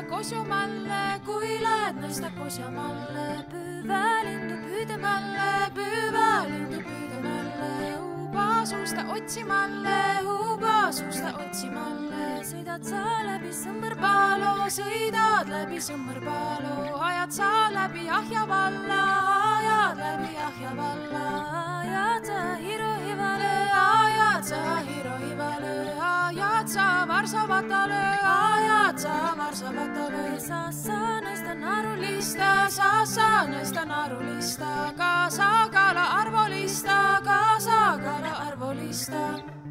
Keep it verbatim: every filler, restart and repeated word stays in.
Kosjomalle, kui lähed naista Kosjomalle, püüvälindu püüdemalle, püüvälindu püüdemalle, huubasuusta otsimalle, huubasuusta otsimalle, sõidad sa läbi Sõmmerpaalo, sõidad läbi Sõmmerpaalo, ajad sa läbi Ahja valla, ajad läbi Ahja valla, ajad sa Hirohivale, ajad sa Hirohivale, ajad sa Varsavatale, ajad sa Varsavatale, sa sa naista narulista, sa sa naista narulista, ka sa kala arvolista, ka sa kala arvolista.